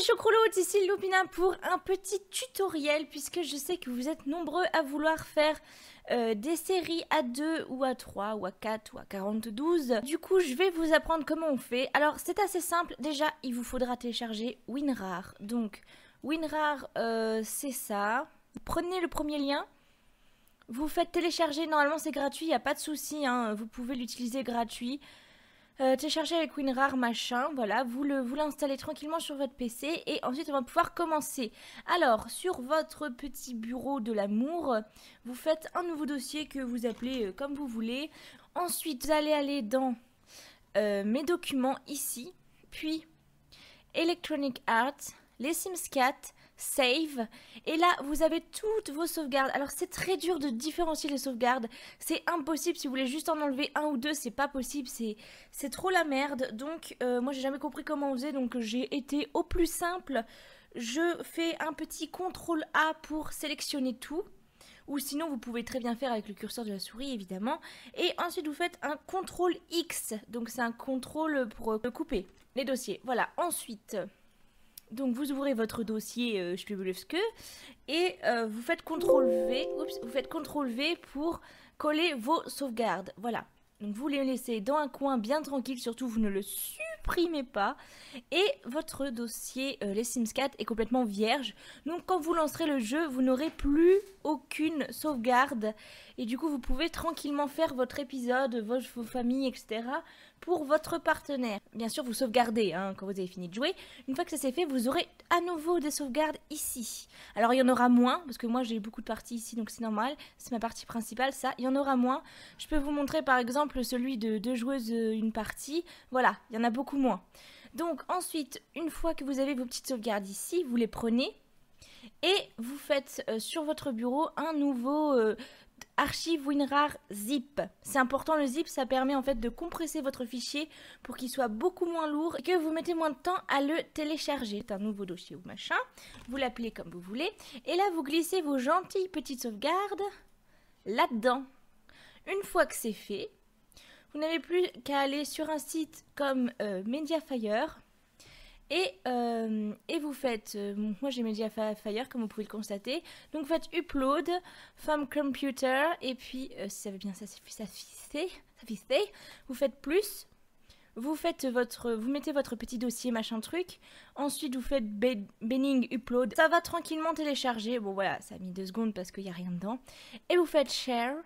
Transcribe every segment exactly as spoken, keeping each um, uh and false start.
choucrouloutes, ici Loupina pour un petit tutoriel puisque je sais que vous êtes nombreux à vouloir faire euh, des séries à deux ou à trois ou à quatre ou à quarante-douze. Du coup, je vais vous apprendre comment on fait. Alors, c'est assez simple. Déjà, il vous faudra télécharger WinRAR. Donc, WinRAR, euh, c'est ça. Vous prenez le premier lien. Vous faites télécharger. Normalement, c'est gratuit, il n'y a pas de souci, hein. Vous pouvez l'utiliser gratuit. Euh, télécharger avec WinRAR machin, voilà, vous le vous l'installez tranquillement sur votre P C et ensuite on va pouvoir commencer. Alors, sur votre petit bureau de l'amour, vous faites un nouveau dossier que vous appelez euh, comme vous voulez. Ensuite, vous allez aller dans euh, mes documents ici, puis Electronic Arts, les Sims quatre, Save, et là vous avez toutes vos sauvegardes. Alors c'est très dur de différencier les sauvegardes, c'est impossible. Si vous voulez juste en enlever un ou deux, c'est pas possible, c'est c'est trop la merde. Donc euh, moi j'ai jamais compris comment on faisait, donc j'ai été au plus simple. Je fais un petit contrôle A pour sélectionner tout, ou sinon vous pouvez très bien faire avec le curseur de la souris évidemment. Et ensuite vous faites un contrôle X, donc c'est un contrôle pour euh, couper les dossiers. Voilà, ensuite donc vous ouvrez votre dossier euh, Schpibulewske et euh, vous faites contrôle V, oups, vous faites contrôle V pour coller vos sauvegardes. Voilà. Donc vous les laissez dans un coin bien tranquille, surtout vous ne le supprimez pas. Et votre dossier euh, les Sims quatre est complètement vierge. Donc quand vous lancerez le jeu, vous n'aurez plus aucune sauvegarde. Et du coup vous pouvez tranquillement faire votre épisode, vos, vos familles, et cetera pour votre partenaire. Bien sûr vous sauvegardez hein, quand vous avez fini de jouer. Une fois que ça c'est fait, vous aurez à nouveau des sauvegardes ici. Alors il y en aura moins, parce que moi j'ai beaucoup de parties ici, donc c'est normal. C'est ma partie principale, ça. Il y en aura moins. Je peux vous montrer par exemple celui de deux joueuses une partie. Voilà, il y en a beaucoup moins. Donc ensuite, une fois que vous avez vos petites sauvegardes ici, vous les prenez et vous faites euh, sur votre bureau un nouveau euh, archive WinRAR zip. C'est important, le zip, ça permet en fait de compresser votre fichier pour qu'il soit beaucoup moins lourd et que vous mettez moins de temps à le télécharger. C'est un nouveau dossier ou machin, vous l'appelez comme vous voulez et là vous glissez vos gentilles petites sauvegardes là-dedans. Une fois que c'est fait, vous n'avez plus qu'à aller sur un site comme euh, Mediafire et, euh, et vous faites, euh, moi j'ai Mediafire comme vous pouvez le constater, donc vous faites upload from computer et puis euh, si ça veut bien s'afficher, vous faites plus, vous faites votre, vous mettez votre petit dossier machin truc, ensuite vous faites Benning upload, ça va tranquillement télécharger, bon voilà ça a mis deux secondes parce qu'il n'y a rien dedans, et vous faites share.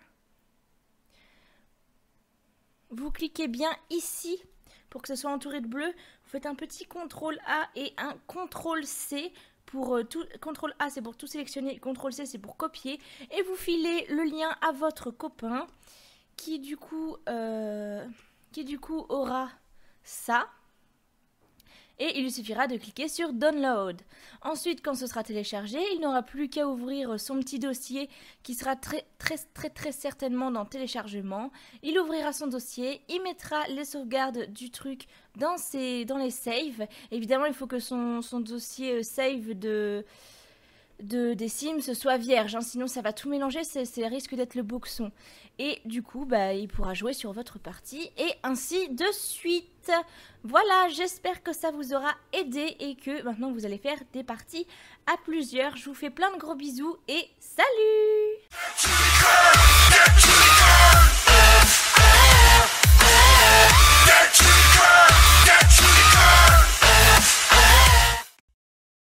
Vous cliquez bien ici pour que ce soit entouré de bleu. Vous faites un petit contrôle A et un contrôle C pour euh, tout. contrôle A c'est pour tout sélectionner, contrôle C c'est pour copier. Et vous filez le lien à votre copain qui du coup, euh, qui du coup aura ça. Et il lui suffira de cliquer sur Download. Ensuite, quand ce sera téléchargé, il n'aura plus qu'à ouvrir son petit dossier qui sera très très très très certainement dans téléchargement. Il ouvrira son dossier, il mettra les sauvegardes du truc dans, ses, dans les saves. Évidemment, il faut que son, son dossier save de... De, des Sims soit vierge, hein, sinon ça va tout mélanger, c'est risque d'être le boxon. Et du coup, bah, il pourra jouer sur votre partie et ainsi de suite. Voilà, j'espère que ça vous aura aidé et que maintenant vous allez faire des parties à plusieurs. Je vous fais plein de gros bisous et salut!